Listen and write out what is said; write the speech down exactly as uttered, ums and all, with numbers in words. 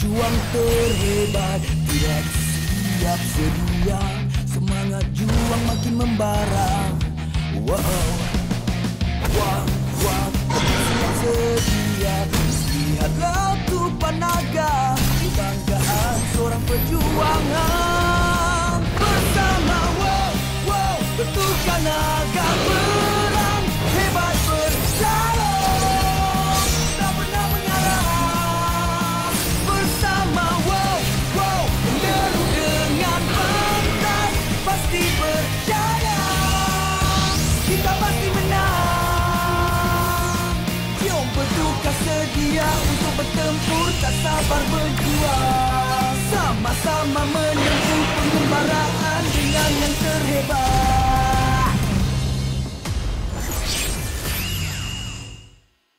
pejuang terhebat, tidak siap sedia, semangat juang makin membara. Wow, wow, wow, siap sedia. Lihatlah tupan naga, kebanggaan seorang perjuangan. Bersama wow, wow, betulkan naga perang hebat bersalong, tak pernah mengalah. Bersama wow, wow, menderu dengan pantai, pasti percaya kita pasti menang. Jom bertukar sedia untuk bertempur, tak sabar berjuang, sama-sama menempuh pengembaraan dengan yang terhebat.